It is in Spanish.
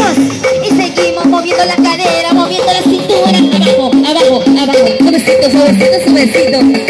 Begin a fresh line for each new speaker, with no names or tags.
Y seguimos moviendo la cadera, moviendo la cintura. Abajo, abajo, abajo. Suavecito, suavecito, suavecito.